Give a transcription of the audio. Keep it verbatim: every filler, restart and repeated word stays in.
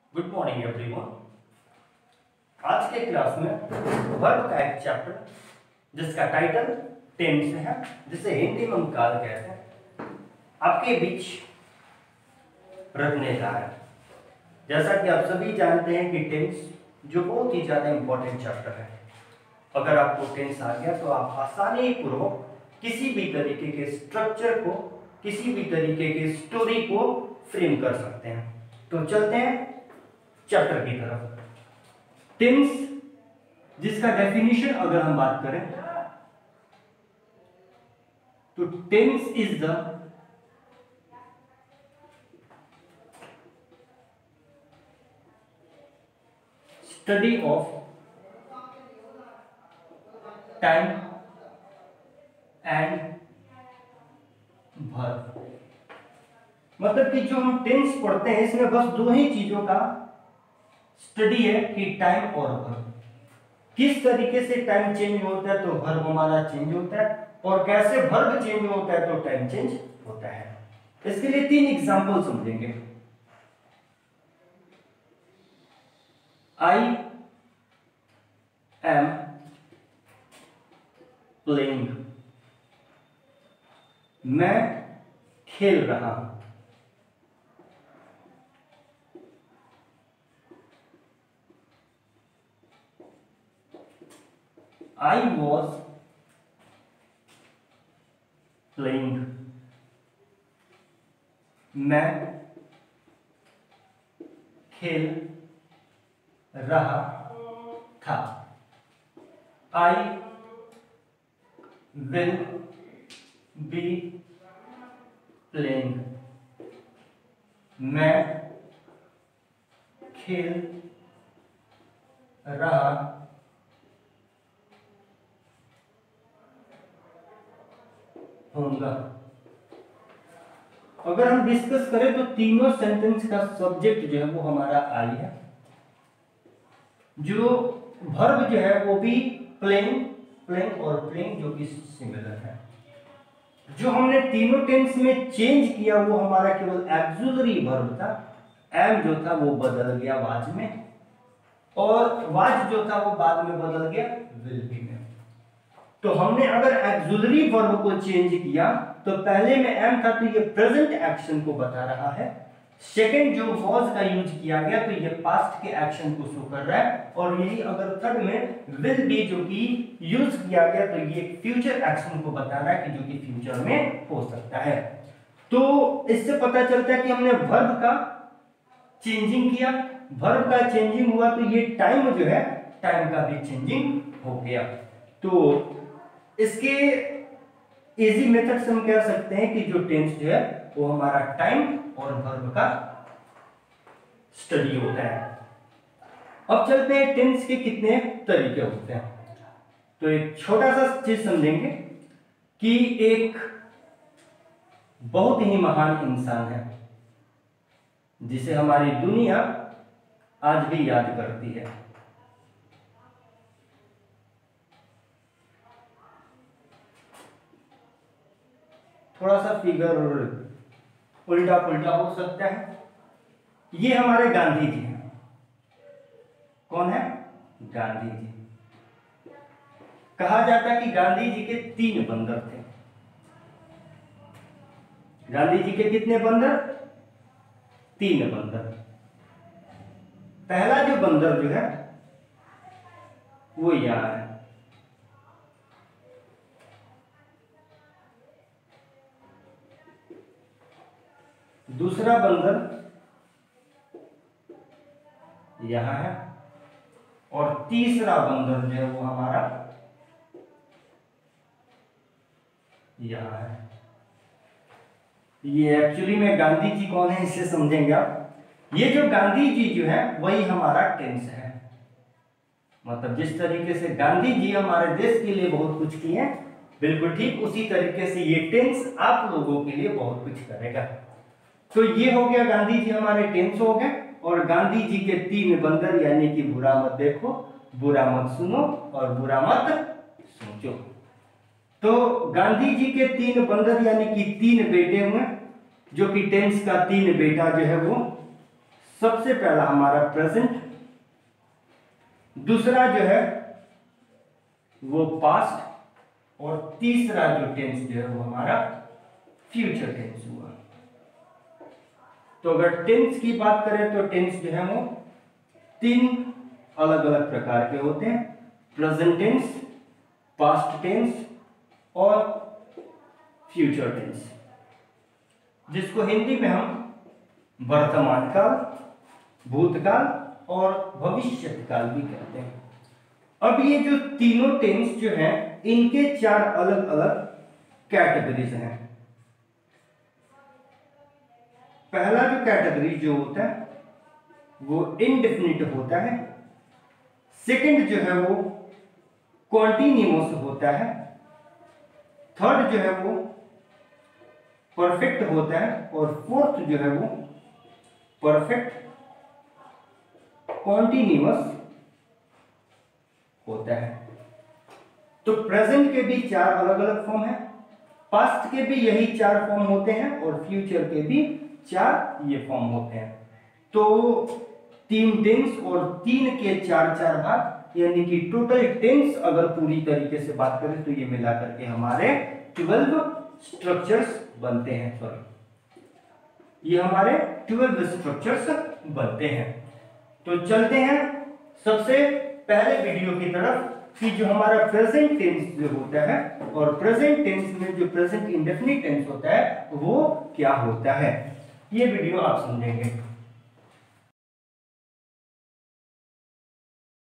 Good morning everyone. आज के class में वर्ब का एक चैप्टर जिसका टाइटल टेंस है, जिसे हिंदी में हम काल कहते हैं, आपके बीच रखने जा रहे हैं। जैसा कि आप सभी जानते हैं कि टेंस जो बहुत ही ज्यादा इंपॉर्टेंट चैप्टर है। अगर आपको टेंस आ गया तो आप आसानी पूर्वक किसी भी तरीके के स्ट्रक्चर को, किसी भी तरीके की स्टोरी को फ्रेम कर सकते हैं। तो चलते हैं चैप्टर की तरफ। टेंस जिसका डेफिनेशन अगर हम बात करें तो tense is the study of time and verb. मतलब कि जो हम टेंस पढ़ते हैं इसमें बस दो ही चीजों का स्टडी है कि टाइम और वर्ब। किस तरीके से टाइम चेंज होता है तो वर्ब हमारा चेंज होता है, और कैसे वर्ब चेंज होता है तो टाइम चेंज होता है। इसके लिए तीन एग्जांपल समझेंगे। आई एम प्लेइंग, मैं खेल रहा हूं। I was playing, मैं खेल रहा था। I will be playing, मैं खेल रहा होगा। अगर हम डिस्कस करें तो तीनों सेंटेंस का सब्जेक्ट जो है वो हमारा आई है। जो वर्ब जो है वो भी प्लेइंग, प्लेइंग और प्लेइंग जो कि सिमिलर है। जो हमने तीनों टेंस में चेंज किया वो हमारा केवल एक्सुलरी वर्ब था। एम जो था वो बदल गया वाज में, और वाज जो था वो बाद में बदल गया विल बी में। तो हमने अगर एक्सुलरी वर्ब को चेंज किया तो पहले में एम था तो ये प्रेजेंट एक्शन को बता रहा है। सेकंड जो वाज का यूज किया गया तो ये पास्ट के एक्शन को शो कर रहा है, और यही अगर थर्ड में विल बी जो कि यूज किया गया तो ये फ्यूचर एक्शन को बता रहा है कि जो कि फ्यूचर में हो सकता है। तो इससे पता चलता है कि हमने वर्ब का चेंजिंग किया, वर्ब का चेंजिंग हुआ तो ये टाइम जो है टाइम का भी चेंजिंग हो गया। तो इसके इजी मेथड से हम कह सकते हैं कि जो टेंस जो है वो हमारा टाइम और वर्ब का स्टडी होता है। अब चलते हैं टेंस के कितने तरीके होते हैं। तो एक छोटा सा चीज समझेंगे कि एक बहुत ही महान इंसान है जिसे हमारी दुनिया आज भी याद करती है। थोड़ा सा फिगर उल्टा पुल्टा हो सकता है। ये हमारे गांधी जी हैं। कौन है? गांधी जी। कहा जाता है कि गांधी जी के तीन बंदर थे। गांधी जी के कितने बंदर? तीन बंदर। पहला जो बंदर जो है वो यहां है। दूसरा बंदर यहां है, और तीसरा बंदर जो है वो हमारा यहां है। ये एक्चुअली में गांधी जी कौन है इसे समझेंगे आप। ये जो गांधी जी जो है वही हमारा टेंस है। मतलब जिस तरीके से गांधी जी हमारे देश के लिए बहुत कुछ किए हैं, बिल्कुल ठीक उसी तरीके से ये टेंस आप लोगों के लिए बहुत कुछ करेगा। तो ये हो गया गांधी जी हमारे टेंस हो गए, और गांधी जी के तीन बंदर यानी कि बुरा मत देखो, बुरा मत सुनो और बुरा मत सोचो। तो गांधी जी के तीन बंदर यानी कि तीन बेटे हुए, जो कि टेंस का तीन बेटा जो है वो सबसे पहला हमारा प्रेजेंट, दूसरा जो है वो पास्ट, और तीसरा जो टेंस जो है वो हमारा फ्यूचर टेंस हुआ। तो अगर टेंस की बात करें तो टेंस जो है वो तीन अलग अलग प्रकार के होते हैं, प्रेजेंट टेंस, पास्ट टेंस और फ्यूचर टेंस, जिसको हिंदी में हम वर्तमान काल, भूतकाल और भविष्यत काल भी कहते हैं। अब ये जो तीनों टेंस जो हैं इनके चार अलग अलग कैटेगरीज हैं। पहला जो कैटेगरी जो होता है वो इंडेफिनिट होता है, सेकंड जो है वो कॉन्टिन्यूअस होता है, थर्ड जो है वो परफेक्ट होता है, और फोर्थ जो है वो परफेक्ट कॉन्टिन्यूअस होता है। तो प्रेजेंट के भी चार अलग अलग फॉर्म है, पास्ट के भी यही चार फॉर्म होते हैं, और फ्यूचर के भी चार ये फॉर्म होते हैं। तो तीन टेंस और तीन के चार चार भाग, यानी कि टोटल टेंस अगर पूरी तरीके से बात करें तो ये मिलाकर के हमारे ट्वेल्व स्ट्रक्चर्स बनते हैं। सॉरी, ये हमारे ट्वेल्व स्ट्रक्चर्स बनते हैं। तो चलते हैं सबसे पहले वीडियो की तरफ कि जो हमारा प्रेजेंट टेंस जो होता है और प्रेजेंट टेंस में जो प्रेजेंट इंडेफिनिट टेंस होता है वो क्या होता है, ये वीडियो आप समझेंगे।